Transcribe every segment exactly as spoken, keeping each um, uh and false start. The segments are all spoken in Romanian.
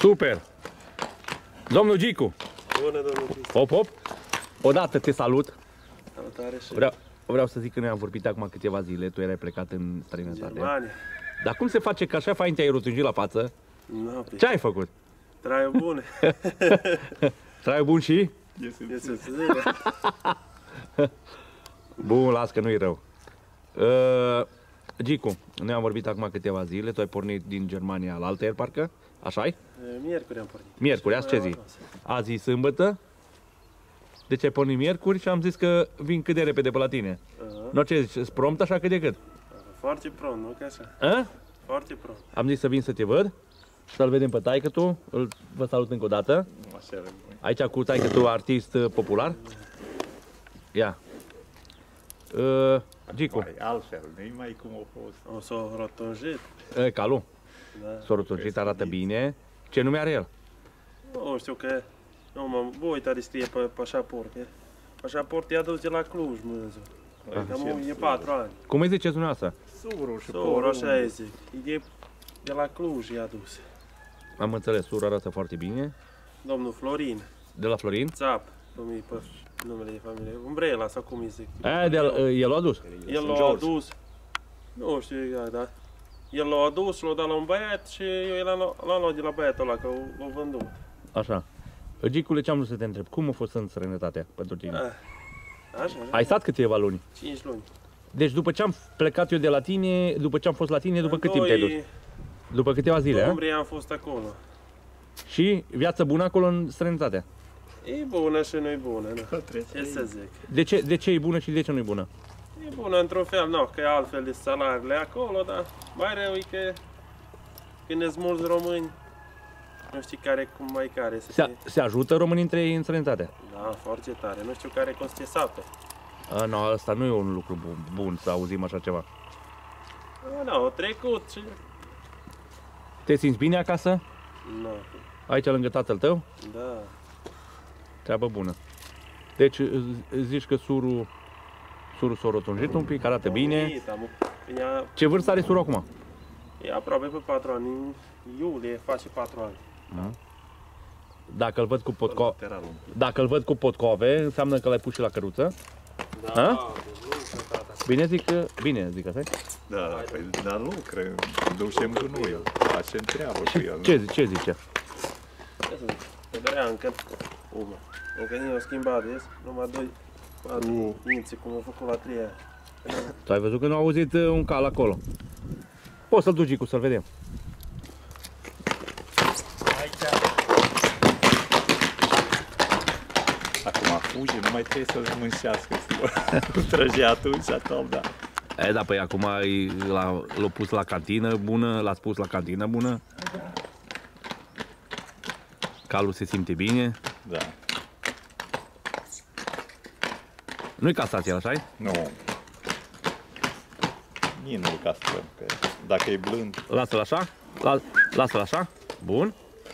Super! Domnul Gicu! Bună, domnul Cristi! Hop, hop! Odată te salut! Salutare și Vreau, vreau să zic că noi am vorbit acum câteva zile, tu erai plecat în străinătate. Germania. Dar cum se face că așa fain te-ai rotunjit la față? No, pe Ce ai făcut? traiul bune. Traiul bun și? Este zile. Bun, las că nu-i rău. Uh, Gicu, noi am vorbit acum câteva zile, tu ai pornit din Germania la altă parcă? Așa-i? Miercuri am pornit. Miercuri, azi ce zi? Azi e sâmbătă. Deci ai pornit miercuri și am zis că vin cât de repede pe la tine. Uh-huh. Nu ce zici, prompt așa cât de cât? Foarte prompt, nu ca așa? A? Foarte prompt. Am zis să vin să te văd, să-l vedem pe taică tu, îl vă salut încă o dată. Aici cu taică tu, artist uh, popular. Ia. Uh, Gicu. Mai altfel, nu-i mai cum a fost. O să o rotunjit. Uh, Calu. Da. S-a rotunjit, arată bine. Ce nume are el? Nu știu că... Nu mă, bă, uita de scrie pe pașaport. e. Pașaport i-a dus de la Cluj, mânzul. Cam e patru ani. Cum îi ziceți dumneavoastră? Suru și Sora, așa e zic. E de la Cluj i-a dus. Am înțeles, sura arată foarte bine. Domnul Florin. De la Florin? Țap. Cum e pe numele de familie. Umbrela sau cum îi zic. Aia de uh, el l-a adus. El l-a adus. Nu știu exact, da. El l-a adus, l-a dat la un băiat și eu l-am l-am luat de la băiatul ăla, că l-a vândut. Așa. Gicule, ce am vrut să te întreb? Cum a fost în străinătatea pentru tine? Ah, Așa, așa. Ai stat câteva luni. cinci luni. Deci după ce am plecat eu de la tine, după ce am fost la tine, după În cât timp te-ai dus? După câteva zile, a? octombrie am fost acolo. Și viață bună acolo în străinătate. E bună și nu e bună, nu? Ce să zic? De ce, de ce e bună și de ce nu e bună? E bună într-un fel, nu, că e altfel de salariile acolo, dar mai rău e că când sunt mulți români, nu știi care cum mai care să Se, fie. se ajută românii între ei în străinătate? Da, foarte tare. Nu știu care costă satul. A, nu, asta nu e un lucru bun, bun să auzim așa ceva. Nu, au trecut și... Te simți bine acasă? Nu, Aici lângă tatăl tău? da. Treabă bună. Deci z- zici că surul, surul s-a rotunjit un pic, arată bine. Uite, am- Ea, Ce vârstă are surul acum? e aproape pe patru ani. În iulie face patru ani. Dacă îl văd cu potco... Lateralul. Dacă îl văd cu potcove, înseamnă că l-ai pus și la căruță. Da, A? Bine zic că... Bine zic asta. Da, păi, dar lucră, ducem cu noi, facem treabă cu el. Ce, zi- ce zice? Ce să zic? Pe dorea încă uma. Încă nu au schimbat, vezi? Numai doi, patru ințe, cum au făcut la trei ani. Tu ai văzut că nu a auzit uh, un cal acolo. Poți să-l duci cu să-l vedem. Acum fuge, nu mai trebuie să-l mânșească, nu trăgea atunci, atunci, da. E, da, păi acum i- l-a l-a pus la cantină bună, l-a pus la cantină bună. Calul se simte bine. Da. Nu-i castrație, așa-i? Nu. Nici nu-l castrăm, că dacă e blând, Lasă-l așa. La, lasă-l așa. Bun.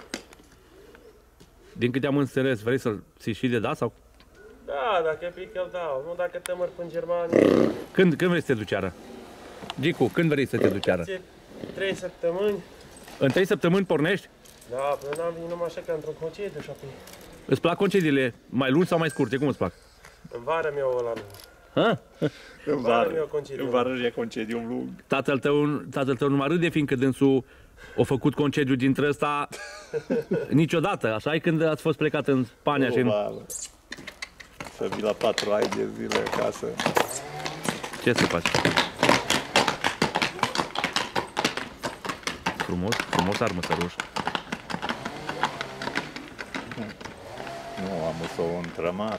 Din câte am înțeles, vrei să-l ții și de dat sau? Da, dacă e pic, îl dau. Nu dacă te mărg în Germania. Când, când vrei să te duci iară? Gicu, când vrei să te duci iară? Ție trei săptămâni. În trei săptămâni pornești? Da, până n-am venit numai așa ca într-un concediu și apoi. Îți plac concediile mai lungi sau mai scurte? Cum îți plac? În vară mi-au ăla lung. Ha? în vară vară, mi-au concediu. în vară e concediu lung. Tatăl tău, tatăl tău nu mă râde, fiindcă dânsul a făcut concediu dintre ăsta niciodată, așa? Când ați fost plecat în Spania și în... Probabil. Să vii la patru ani de zile acasă. Ce să faci? Frumos, frumos armăsăruș. Nu, am o întrămat.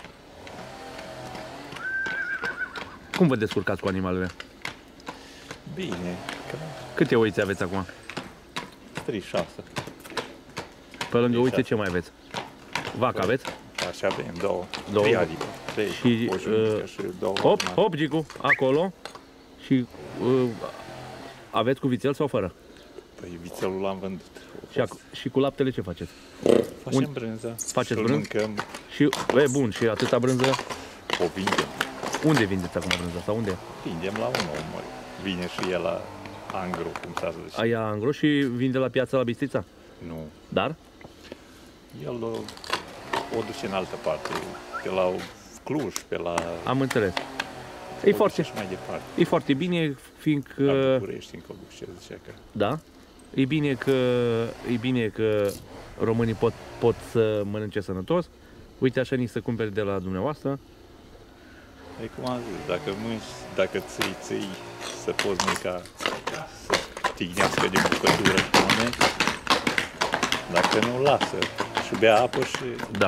Cum vă descurcați cu animalele? Bine, că Câte oițe aveți acum? treizeci și șase. Pe lângă oițe șase. ce mai aveți? Vacă aveți? Așa avem, două. Două. Trei, adică. Trei, Și, o jumătate uh, și două. Hop, na. hop, Gicu, acolo. Și uh, aveți cu vițel sau fără? Păi vițelul l-am vândut. Și, ac- și cu laptele ce faceți? Facem Un- brânză. faceți și-l brânză? mâncăm, Și, e, bun, și atâta brânză, o vindem. unde vindeți acum brânza? Sau unde? Vindem la un om. Vine și el la angro, cum s-a zis. Aia angro și vinde la piața la Bistrița? Nu. Dar? El o, o duce în altă parte, pe la Cluj, pe la... Am înțeles. E foarte, și mai departe. e foarte bine, fiindcă... La București, încă ce zicea că... Da? E bine că, e bine că românii pot, pot să mănânce sănătos. Uite, așa nici să cumpere de la dumneavoastră. E cum am zis, dacă mânci, dacă ții, ții, să poți mânca, să tignească din bucătură cu moment, dacă nu, lasă și bea apă și... Da.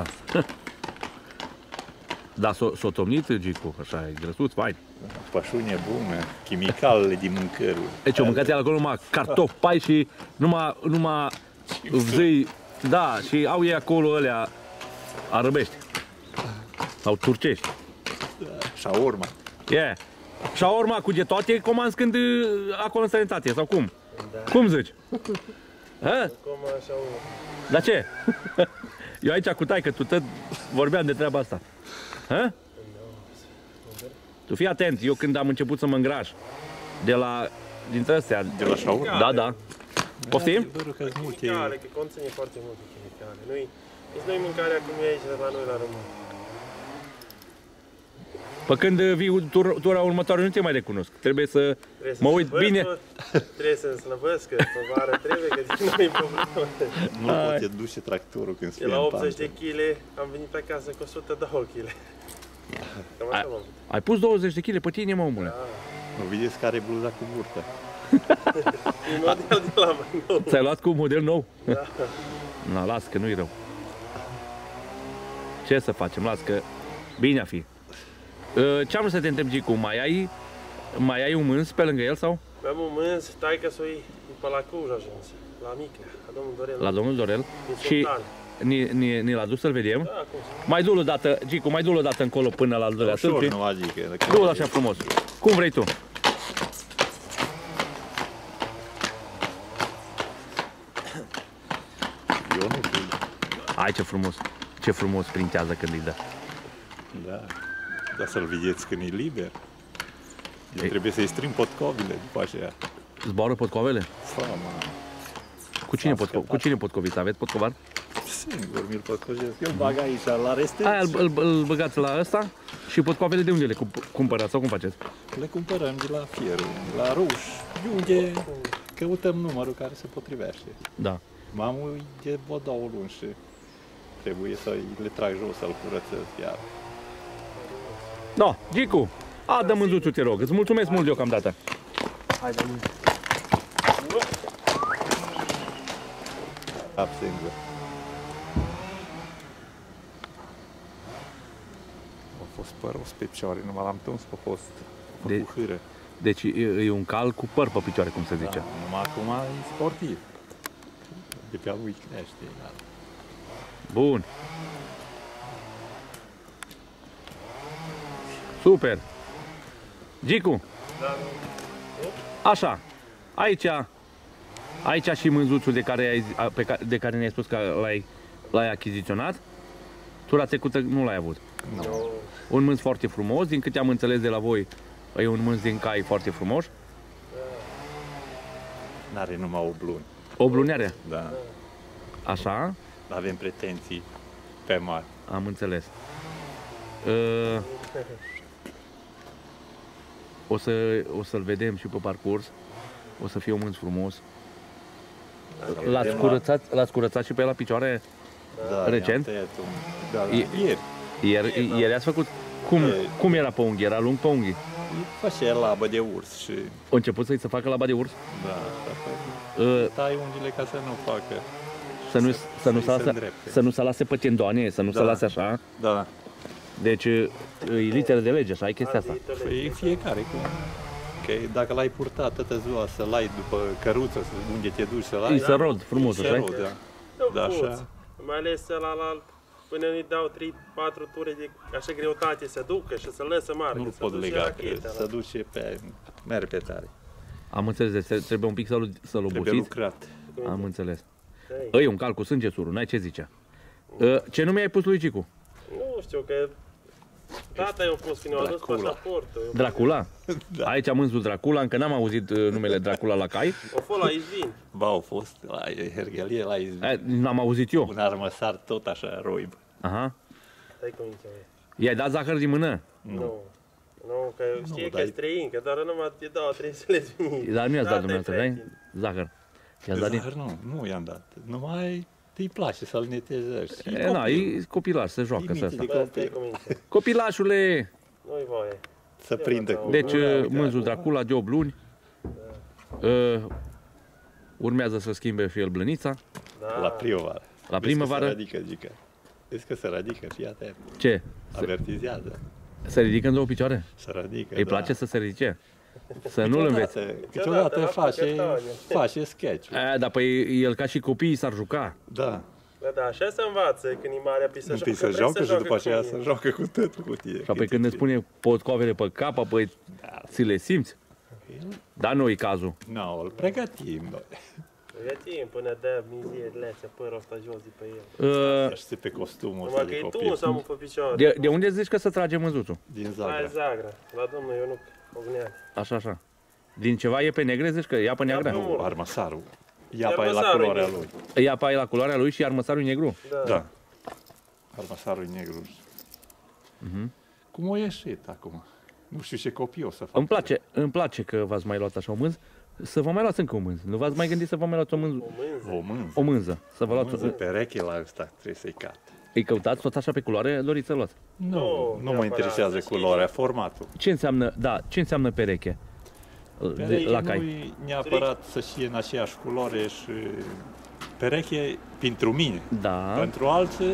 Da, s-o, s-o tomnit, Gicu, așa, e grăsuț, fain. Pășune bună, chimicalele din mâncăruri. Deci, o mâncați acolo numai cartofi, pai și numai, numai zâi, da, și au ei acolo alea arăbești. Sau turcești. Shaorma. Yeah. Shaorma cu toate comanzi când acolo în sănătate, sau cum? Da. Cum zici? Ha? Cum așa unul. Dar ce? Eu aici cu taică, tu tot vorbeam de treaba asta. Ha? Tu fii atent, eu când am început să mă îngraș de la, dintre astea, De la shaorma? da, da. Poftim? Chimicale, că conține foarte multe chimicale. Nu-i, nici nu-i mâncarea cum e aici de la noi la români. Pe când vii tur, tura următoare nu te mai recunosc. Trebuie să Trebuie să mă uit slăbesc, bine. Mă, trebuie să-mi slăbesc, că pe vară trebuie, că din noi e problemă. Nu poate duce tractorul când se De la optzeci de kilograme am venit pe acasă cu o sută doi kilograme. Cam așa m-am. Ai pus douăzeci de kilograme pe tine, mă, omule. Nu vedeți care e bluza cu burtă. E model de la mai nou. Ți-ai luat cu un model nou? Da. Na, las că nu-i rău. Ce să facem? Las că bine a fi. Ce am vrut să te întreb, Gicu, mai ai, mai ai un mâns pe lângă el sau? Am un mâns, taică-s-o-i pe la Cluj ajuns, la Micnea, la domnul Dorel. La domnul Dorel. Din Și Sultan. ni, ni, ni l-a dus să-l vedem. Da, cum să... Mai du-l o dată, Gicu, mai du-l o dată încolo până la al doilea Ușor, stâlpi. nu adică. Du-l așa frumos. Cum vrei tu. Eu nu știu. Ai, ce frumos. Ce frumos printează când îi dă. Da. Dar să-l vedeți când e liber. Eu Ei. trebuie să-i strâng potcovile după aceea. Zboară potcovele? Fama. Cu cine, Am potco scăpat. cu cine potcoviți? Aveți potcovar? Singur mi-l potcovesc. Eu bag aici la restări. Aia îl, îl, îl băgați la ăsta și potcoavele de unde le cup- cumpărați sau cum faceți? Le cumpărăm de la fierul, la ruș, de unde căutăm numărul care se potrivește. Da. Mamul e de două luni și trebuie să le trag jos, să-l curățesc iar. No, Gicu, a, dă mânzuțul, te rog. Îți mulțumesc mult deocamdată. Hai, de mâine. Absență. A fost păros pe picioare, numai l-am tuns, a fost De- de... cu hâră. Deci e, e un cal cu păr pe picioare, cum se zice. Da, numai acum e sportiv. De pe-a lui crește. Da. Bun. Super. Gicu, Da, așa. Aici, aici și mânzuțul de care, ai, zi- a- pe care, de care ne-ai spus că l-ai, l-ai achiziționat. Tura trecută nu l-ai avut. nu. Un mânz foarte frumos, din câte am înțeles de la voi, e un mânz din cai foarte frumos. N-are numai o blun. O bluneare, Da. așa, Avem pretenții pe mari. am înțeles. Uh, o, să, o să-l vedem și pe parcurs. O să fie un mânz frumos. L-ați curățat, l-ați curățat și pe la picioare Da, recent? i-am tăiat un... Da, E- ieri. ieri, ieri ați făcut. Cum, cum era pe unghi? Era lung pe unghi? Face labă de urs și... A început să-i se facă laba de urs? Da, asta Uh, tai unghiile ca să nu facă. să nu, să nu, să-i se să, îndrepte. să nu se lase pe tendoane, să nu se Da. lase așa. Da, Deci e literă de lege, așa, ai chestia asta. păi fiecare cum... Că dacă l-ai purtat toată ziua să-l ai după căruță, să- unde te duci să-l ai... Îi se rod frumos, îi se așa? rod, da. Nu Da, poți. așa. Mai ales ăla la până îi dau trei patru ture de așa greutate să ducă și să lăsă mare. Nu-l să pot duce lega, că racheta, se duce pe... merg pe tare. Am înțeles, deci trebuie un pic să-l, să-l Trebuie obosiți. lucrat. Am înțeles. Ei, Îi un cal cu sânge surul, n-ai ce zice. Uh, Ce nume ai pus lui Cicu? Nu știu că Tata i-a pus, că ne-a adus Dracula. pașaportul. Dracula? Da. Aici mânzul Dracula, încă n-am auzit uh, numele Dracula la cai. A fost la Izvin. Ba, au fost la Herghelie, la Izvin. E, n-am auzit eu. Un armăsar tot așa roib. Aha. Stai cu mintea mea. I-ai dat zahăr din mână? Nu. Nu, că știe Nu, că dar- e străin, că doar numai te dau, trebuie să le zvini. Dar nu i-ați dat Tata-i dumneavoastră, dai? prieten. Zahăr. I-ați dat din... Zahăr nu, nu i-am dat. Numai îi place să-l netezești. E, na, e copilaș, se joacă să asta. Bă, stai cu mintea. Copilașule! Nu-i voie. Să prindă cu... Deci Ia uh, uite mânzul acum. Dracula de opt luni. Uh, urmează să schimbe și el blănița. Da. La primăvară. La Vezi primăvară? Că se radică, gică. Vezi că se radică, fii atent. Ce? Avertizează. Se ridică în două picioare? Se radică, Îi da. place să se ridice? Să nu-l înveți. Câteodată, câteodată la face, Păcătani. face sketch. A, dar păi el ca și copiii s-ar juca. Da. Bă, da, așa se învață când e mare, apoi să Întâi joacă, să vrei joacă și după cu aceea mine. să joacă cu tătul cu tine. Și apoi când ne spune potcoavele pe cap, apoi ți le simți? Dar nu e cazul. Nu, îl pregătim, bă. Pregătim până dă mizie de lețe, părul ăsta jos de pe el. Uh, Aștept pe costumul ăsta Numai că de e tu copil. să mă pe picioare. de, de unde zici că să trage mânzuțul? Din Hai Zagreb. Zagra, la domnul Ionuc Ognea. Așa, așa. Din ceva e pe negre, zici că ia pe neagră? pe mult. Armăsarul. Ia pe aia la Armăsarul culoarea e lui. Ia pe aia la culoarea lui și armăsarul e negru. Da. Da. Armăsarul e negru. Cum o ieșit acum? Nu știu ce copii o să fac. Îmi place, îmi place că v-ați mai luat așa o mânză. Să vă mai luați încă o mânză. Nu v-ați mai gândit să vă mai luați o mânză? O mânză. O mânză. O mânză. Să vă O luați, mânză pereche la ăsta trebuie să-i cat. îi căutați tot așa pe culoare, doriți să luați. Nu, Nu, nu mă neapărat. interesează Să știi. culoarea, formatul. Ce înseamnă, da, ce înseamnă pereche? De, Pereche la nu cai. e neapărat să fie în aceeași culoare și pereche pentru mine. Da. Pentru alții,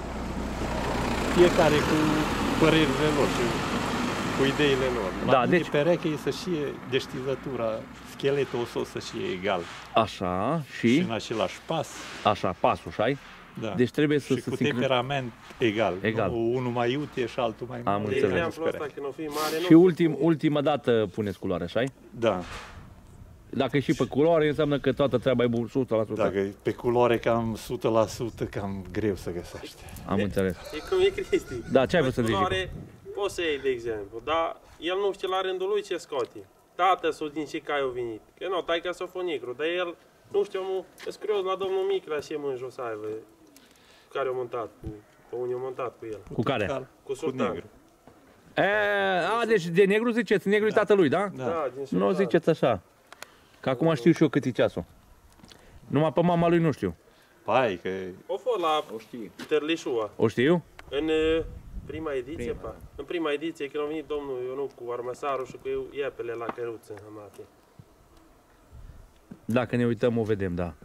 fiecare cu părerile lor și cu ideile lor. La Da, mine deci- pereche e să fie deștizătura, scheletul osos să fie egal. Așa Și și, în același pas. așa, pasul, șai? Da. Deci trebuie să și se cu sincron- temperament egal. Egal. Nu, unul mai iute și altul mai Am mare. De înțeles. exemplu ăsta, când o fi mare, Și nu ultim, ultima dată puneți culoare, așa? Da. Dacă e și pe culoare, înseamnă că toată treaba e o sută la sută. Dacă e pe culoare cam o sută la sută, cam greu să găsești. Am înțeles. E cum e Cristi. Da, ce ai vrut să Pe zici? culoare poți să iei, de exemplu, dar el nu știe la rândul lui ce scoate. Tată sau din ce cai au venit. Că nu, taica s-o fă negru, dar el, nu știu, mă, îs curios la domnul mic, la ce mânjă o să aibă, cu care a montat, cu, pe unii a montat cu el. Cu care? Cal, Cu sultan. negru. E, a, deci de negru ziceți, negru e tatălui, da? Da. Da, din sultan. Nu ziceți așa. Că acum știu și eu cât e ceasul. Numai pe mama lui nu știu. Pai, că O fost la Târlișua, O știu? în uh, prima ediție, pa. În prima ediție, când a venit domnul Ionuc cu armăsarul și cu iepele la căruță, amate. Dacă ne uităm, o vedem, da.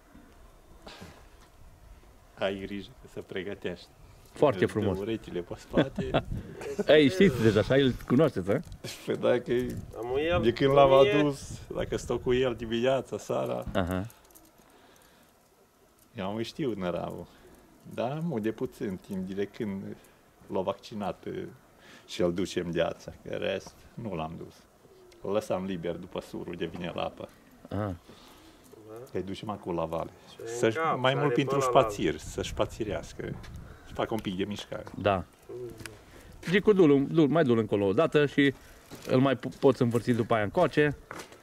ai grijă să pregătești. Foarte De frumos. urechile pe spate. Ei, știți deja, așa îl cunoașteți, a? Păi dacă, Am el, de când l-am mie- adus, dacă stau cu el dimineața, seara, Aha. eu am știut năravul. Dar mă, de puțin timp, de când l-a vaccinat eh, și îl ducem de ața, că rest nu l-am dus. Îl lăsam liber după surul de vine la apă. Aha. Că îi ducem acolo la vale. în Să cap, mai să mult are pentru până la spațieri, să șpațirească, să facă un pic de mișcare. Da. Gicu, du-l, du mai du-l încolo o dată și îl mai po- poți învârți după aia încoace.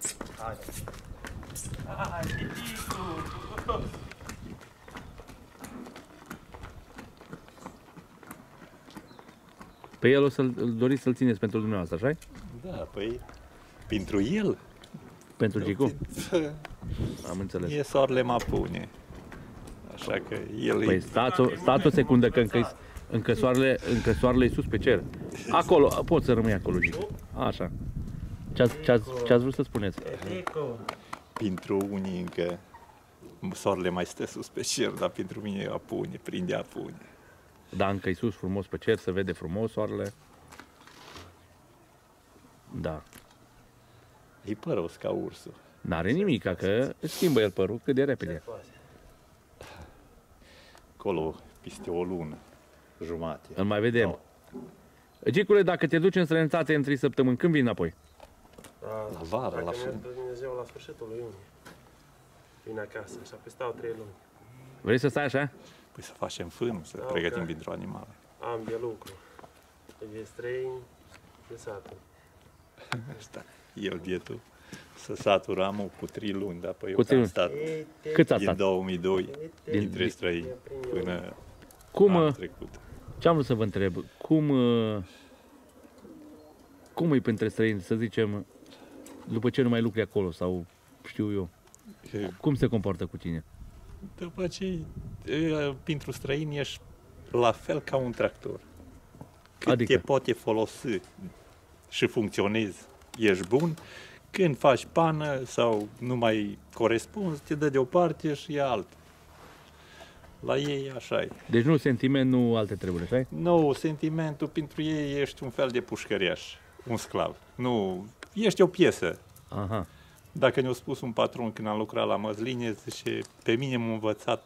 Pe el o să-l îl doriți să-l țineți pentru dumneavoastră, așa? Da, păi, pentru el, Pentru Gicu? Am înțeles. e soarele mă pune. Așa că el Păi e... stați o, stați o secundă că încă, încă, soarele, încă soarele e sus pe cer. Acolo, poți să rămâi acolo, Gicu. Așa. Ce-ați, ce-ați, ce-ați vrut să spuneți? Pentru unii încă soarele mai stă sus pe cer, dar pentru mine apune, prinde apune. Da, încă e sus frumos pe cer, se vede frumos soarele. Da. E păros ca ursul. N-are nimic, că își schimbă el părul cât de repede. Acolo, peste o lună, jumate. Îl mai vedem. Gicule, dacă te duci în străinătate în trei săptămâni, când vii înapoi? Da, La vară, dacă la mi-a fund. dat Dumnezeu la sfârșitul lui iunie. Vin acasă și apoi stau trei luni. Vrei să stai așa? Păi să facem fân, să Da, pregătim ok. pentru animale. Am de lucru. De străini, de satul. Asta, el bietul, să satură amul cu trei luni, dar pe eu Cu trei am luni. stat Cât a din stat? două mii doi, Din- dintre străini, până Cum, anul uh, trecut. ce am vrut să vă întreb? Cum, uh, cum e pentru străini, să zicem, după ce nu mai lucri acolo sau știu eu, Că cum se comportă cu tine? După ce, e, pentru străini ești la fel ca un tractor. Cât Adică? te poate folosi și funcționezi, ești bun. Când faci pană sau nu mai corespunzi, te dă deoparte și ia altul. La ei așa e. Deci nu sentiment, nu alte treburi, așa? Nu, sentimentul pentru ei ești un fel de pușcăriaș, un sclav. Nu, ești o piesă. Aha. Dacă ne-a spus un patron când am lucrat la măsline, zice, pe mine m-a învățat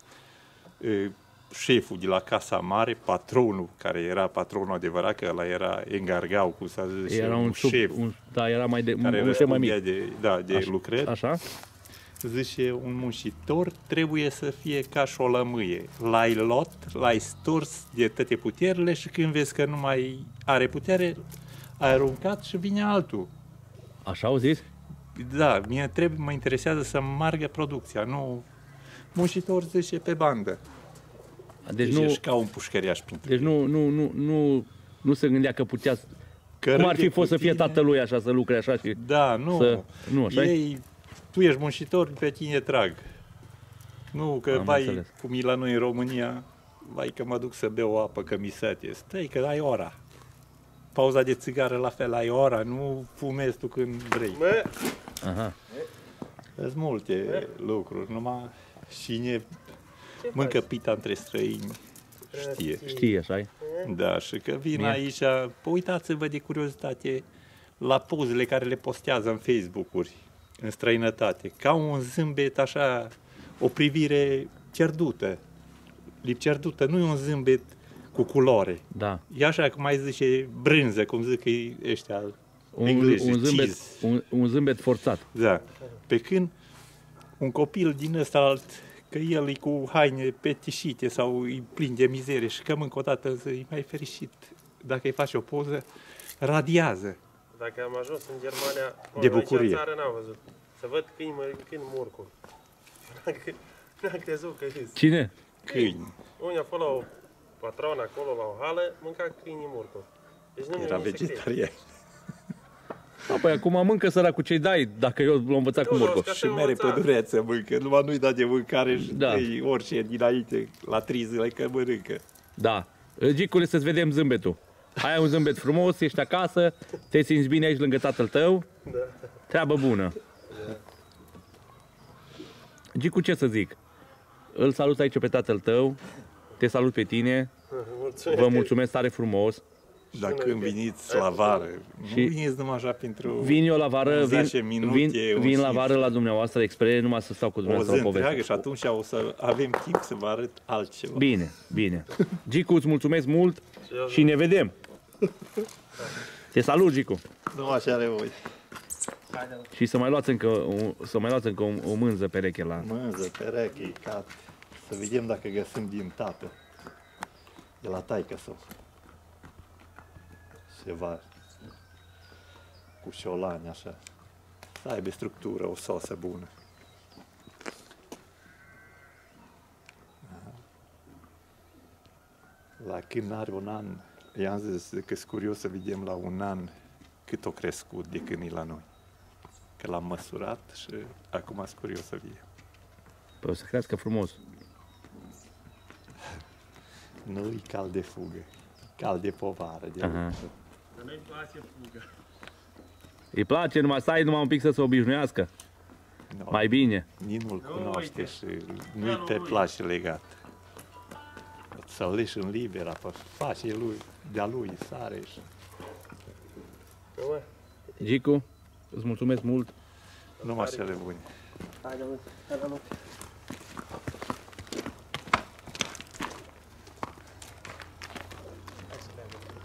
e, șeful de la Casa Mare, patronul, care era patronul adevărat, că ăla era engargau, cum s-a zis, Era un, sub, șef, un, da, era mai de, care un, un șef mai mic. răspundea de, da, de Așa. lucrări. Așa? Zice, un muncitor trebuie să fie ca și o lămâie. L-ai lot, l-ai stors de toate puterile și când vezi că nu mai are putere, ai aruncat și vine altul. Așa au zis? Da, mie trebuie, mă interesează să margă producția, nu muncitor zice pe bandă. Deci Deci nu, ești ca un pușcăriaș pentru deci nu, nu, nu, nu, nu se gândea că putea, că cum ar fi râde fost cu să fie tine. tatălui așa, să lucre așa și... Da, nu. Să- nu, așa-i? Ei, tu ești muncitor, pe tine trag. Nu, că Am vai, înțeles. cum e la noi în România, vai că mă duc să beau o apă, că mi sete. Stai, că ai ora. Pauza de țigară la fel, ai ora, nu fumezi tu când vrei. Mă, Aha. Sunt multe lucruri, numai cine mâncă pita între străini știe. Știi, așa Da, și că vin Bine. aici, păi uitați-vă de curiozitate la pozele care le postează în Facebook-uri, în străinătate, ca un zâmbet așa, o privire cerdută, lipcerdută, nu e un zâmbet cu culoare. Da. E așa cum mai zice brânză, cum zic ei ăștia Un, englezi, un, zâmbet, cheese. un, un zâmbet forțat. Da. Pe când un copil din ăsta alt, că el e cu haine petișite sau e plin de mizerie și că încă o dată e mai fericit dacă îi faci o poză, radiază. dacă am ajuns în Germania, De aici bucurie. în țară n-am văzut. Să văd câini, mă, câini morcuri. N-am crezut că e. Cine? Câini. Unii a fost la o patronă acolo, la o hală, mânca câinii morcuri. Deci nu Era mi se crede. vegetarian. A, păi acum mâncă săracul ce-i dai, dacă eu l-am învățat cu Nu, nu, morcov. ca Și să mere învăța. pădureță mâncă, numai nu-i da de mâncare și Da. da. orice dinainte, la trei zile că mănâncă. Da. Gicule, să-ți vedem zâmbetul. Ai un zâmbet frumos, ești acasă, te simți bine aici lângă tatăl tău. Da. Treabă bună. Gicu, ce să zic? Îl salut aici pe tatăl tău, te salut pe tine, Mulțumesc. vă mulțumesc tare frumos. Dacă îmi veniți la vară, nu Și- veniți numai așa pentru Vin eu la vară, vin, zece minute, vin, un vin la șif. vară la dumneavoastră expre, numai să stau cu o dumneavoastră zi la poveste. întreagă și atunci o să avem timp să vă arăt altceva. Bine, bine. Gicu, îți mulțumesc mult eu și ne vedem. Te salut, Gicu. Nu așa are voi. Și să mai luați încă, o, să mai luați încă o, o mânză pereche la... Mânză, pereche, cat. Să vedem dacă găsim din tată. De la taică sau ceva cu șolani așa. Să aibă structură, o sosă bună. La când are un an, i-am zis că sunt curios să vedem la un an cât o crescut de când e la noi. Că l-am măsurat și acum sunt curios să vedem. Păi o să crească frumos. Nu-i cal de fugă, cal de povară. De Aha. Nu-i place fugă. Îi place numai să ai numai un pic să se obișnuiască. no, Mai bine. nici nu-l cunoaște uite. și nu-i te place legat. Să-l leși în liber, apă, face lui, de-a lui, sare și... Nu, mă? Gicu, îți mulțumesc mult. Numai cele bune. Haide, mă, hai la loc.